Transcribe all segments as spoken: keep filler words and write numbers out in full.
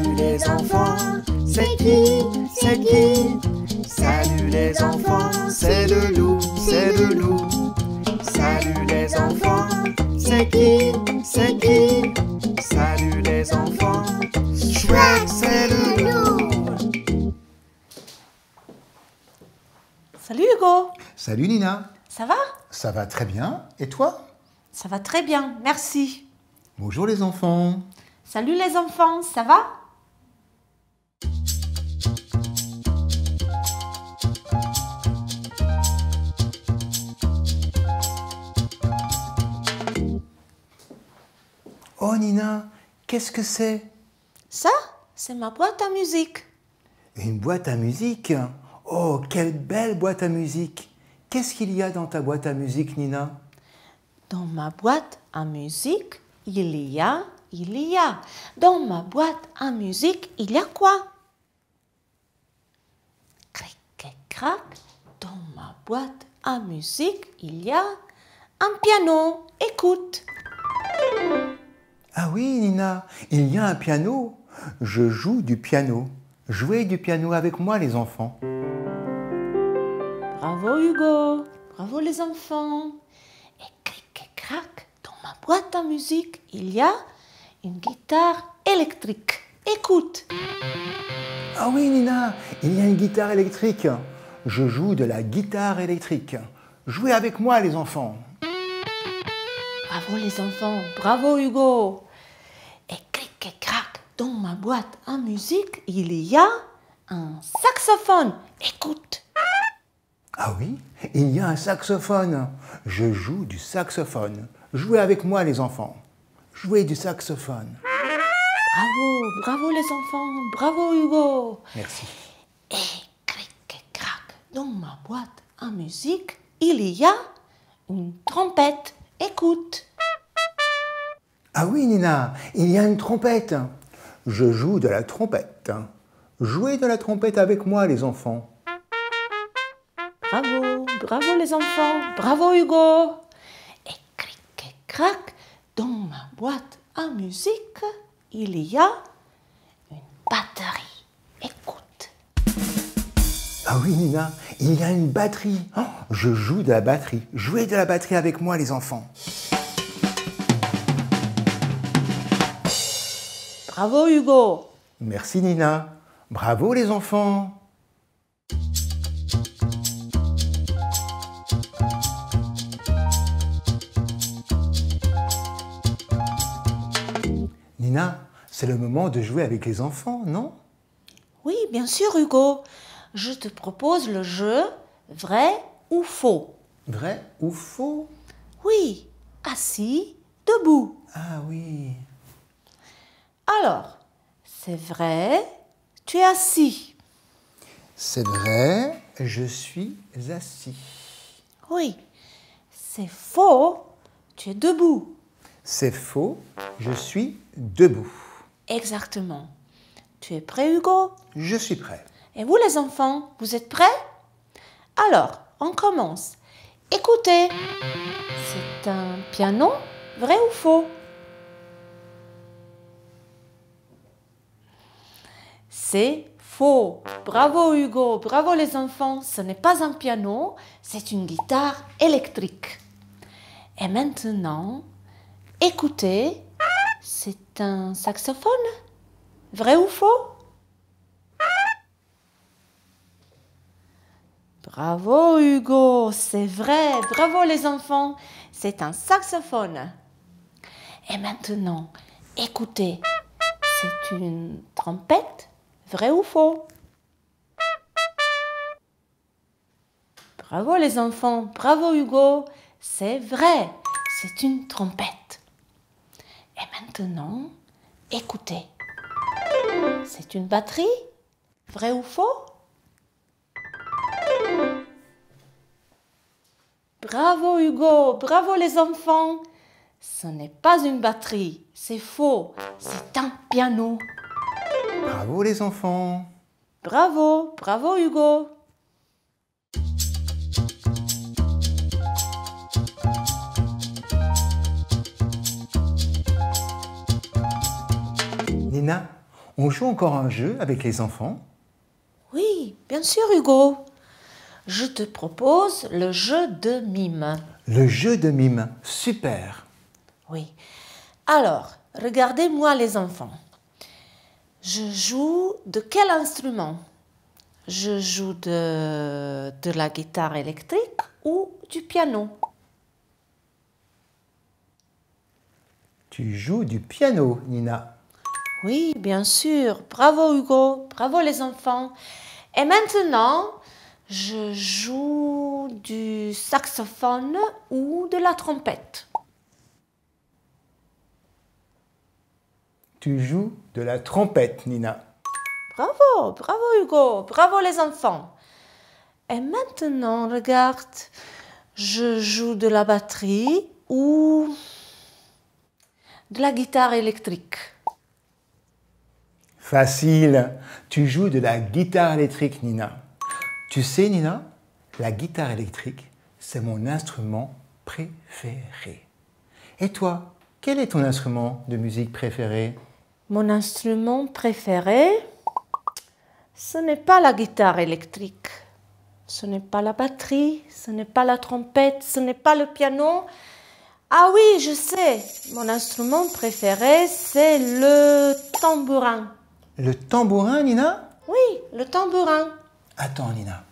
Salut les enfants, c'est qui, c'est qui? Salut les enfants, c'est le loup, c'est le loup. Salut les enfants, c'est qui, c'est qui? Salut les enfants, chouette, c'est le loup. Salut Hugo. Salut Nina. Ça va? Ça va très bien. Et toi? Ça va très bien, merci. Bonjour les enfants. Salut les enfants, ça va? Oh Nina, qu'est-ce que c'est? Ça, c'est ma boîte à musique. Une boîte à musique? Oh, quelle belle boîte à musique! Qu'est-ce qu'il y a dans ta boîte à musique, Nina? Dans ma boîte à musique, il y a, il y a. Dans ma boîte à musique, il y a quoi? Cric et crac. Dans ma boîte à musique, il y a un piano. Écoute. Ah oui, Nina, il y a un piano. Je joue du piano. Jouez du piano avec moi, les enfants. Bravo Hugo. Bravo les enfants. Et cric et crac, dans ma boîte à musique, il y a une guitare électrique. Écoute. Ah oui, Nina, il y a une guitare électrique. Je joue de la guitare électrique. Jouez avec moi, les enfants. Bravo les enfants, bravo Hugo. Et cric et crac, dans ma boîte à musique, il y a un saxophone. Écoute. Ah oui, il y a un saxophone. Je joue du saxophone. Jouez avec moi, les enfants. Jouez du saxophone. Bravo, bravo les enfants, bravo Hugo. Merci. Et cric et crac, dans ma boîte à musique, il y a une trompette. Écoute. Ah oui, Nina, il y a une trompette. Je joue de la trompette. Jouez de la trompette avec moi, les enfants. Bravo, bravo les enfants, bravo Hugo. Et cric et crac, dans ma boîte à musique, il y a une batterie. Écoute. Ah oui, Nina, il y a une batterie. Oh, je joue de la batterie. Jouez de la batterie avec moi, les enfants. Bravo Hugo. Merci, Nina. Bravo, les enfants. Nina, c'est le moment de jouer avec les enfants, non? Oui, bien sûr Hugo. Je te propose le jeu vrai ou faux. Vrai ou faux? Oui, assis, debout. Ah oui. Alors, c'est vrai, tu es assis. C'est vrai, je suis assis. Oui, c'est faux, tu es debout. C'est faux, je suis debout. Exactement. Tu es prêt Hugo? Je suis prêt. Et vous les enfants, vous êtes prêts? Alors, on commence. Écoutez, c'est un piano, vrai ou faux? C'est faux. Bravo Hugo, bravo les enfants. Ce n'est pas un piano, c'est une guitare électrique. Et maintenant, écoutez, c'est un saxophone, vrai ou faux? Bravo Hugo, c'est vrai. Bravo les enfants, c'est un saxophone. Et maintenant, écoutez, c'est une trompette, vrai ou faux? Bravo les enfants, bravo Hugo, c'est vrai, c'est une trompette. Et maintenant, écoutez, c'est une batterie, vrai ou faux? Bravo Hugo, bravo les enfants. Ce n'est pas une batterie, c'est faux, c'est un piano. Bravo les enfants. Bravo, bravo Hugo. Nina, On joue encore un jeu avec les enfants? Oui, bien sûr, Hugo. Je te propose le jeu de mime. Le jeu de mime, super. Oui. Alors, regardez-moi les enfants. Je joue de quel instrument? Je joue de, de la guitare électrique ou du piano? Tu joues du piano, Nina. Oui, bien sûr. Bravo Hugo, bravo les enfants. Et maintenant, je joue du saxophone ou de la trompette. Tu joues de la trompette, Nina. Bravo, bravo Hugo, bravo les enfants. Et maintenant, regarde, je joue de la batterie ou de la guitare électrique. Facile. Tu joues de la guitare électrique, Nina. Tu sais, Nina, la guitare électrique, c'est mon instrument préféré. Et toi, quel est ton instrument de musique préféré? Mon instrument préféré, ce n'est pas la guitare électrique, ce n'est pas la batterie, ce n'est pas la trompette, ce n'est pas le piano. Ah oui, je sais, mon instrument préféré, c'est le tambourin. Le tambourin, Nina? Oui, le tambourin. Attends, Nina.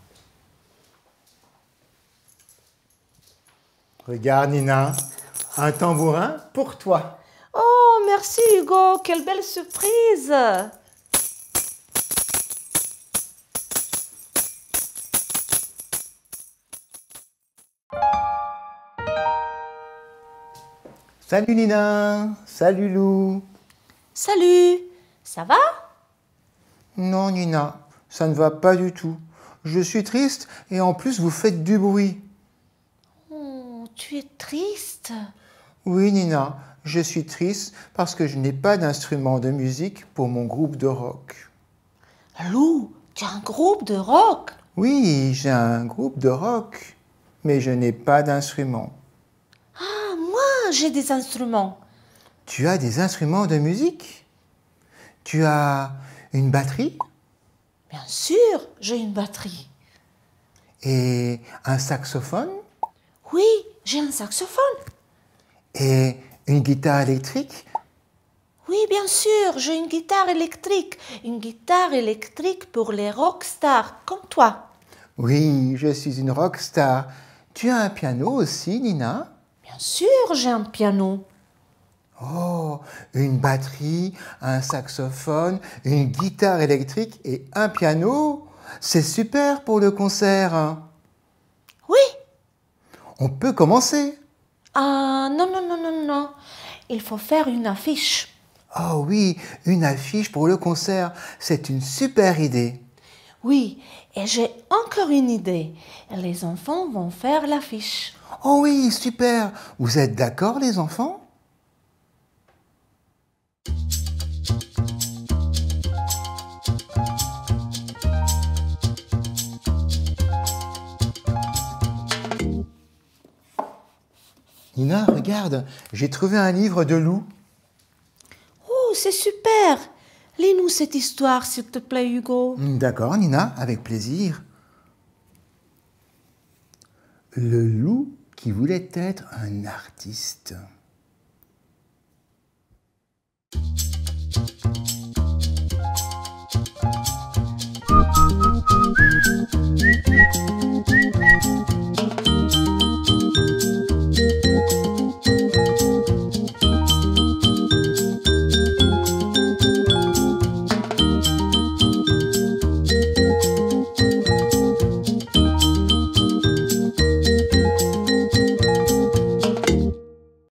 Regarde, Nina, un tambourin pour toi. Oh, merci Hugo, quelle belle surprise. Salut Nina, salut Lou. Salut, ça va? Non, Nina, ça ne va pas du tout. Je suis triste et en plus vous faites du bruit. Oh, tu es triste. Oui, Nina, je suis triste parce que je n'ai pas d'instrument de musique pour mon groupe de rock. Lou, tu as un groupe de rock? Oui, j'ai un groupe de rock, mais je n'ai pas d'instrument. Ah, moi, j'ai des instruments. Tu as des instruments de musique? Tu as une batterie? Bien sûr, j'ai une batterie. Et un saxophone? Oui, j'ai un saxophone. Et une guitare électrique? Oui, bien sûr, j'ai une guitare électrique. Une guitare électrique pour les rockstars, comme toi. Oui, je suis une rockstar. Tu as un piano aussi, Nina? Bien sûr, j'ai un piano. Oh, une batterie, un saxophone, une guitare électrique et un piano. C'est super pour le concert. Oui. On peut commencer. Ah, non, non, non, non, non. Il faut faire une affiche. Oh oui, une affiche pour le concert. C'est une super idée. Oui, et j'ai encore une idée. Les enfants vont faire l'affiche. Oh oui, super. Vous êtes d'accord, les enfants? Nina, regarde, j'ai trouvé un livre de Lou. Oh, c'est super. Lis-nous cette histoire, s'il te plaît, Hugo. D'accord, Nina, avec plaisir. Le loup qui voulait être un artiste.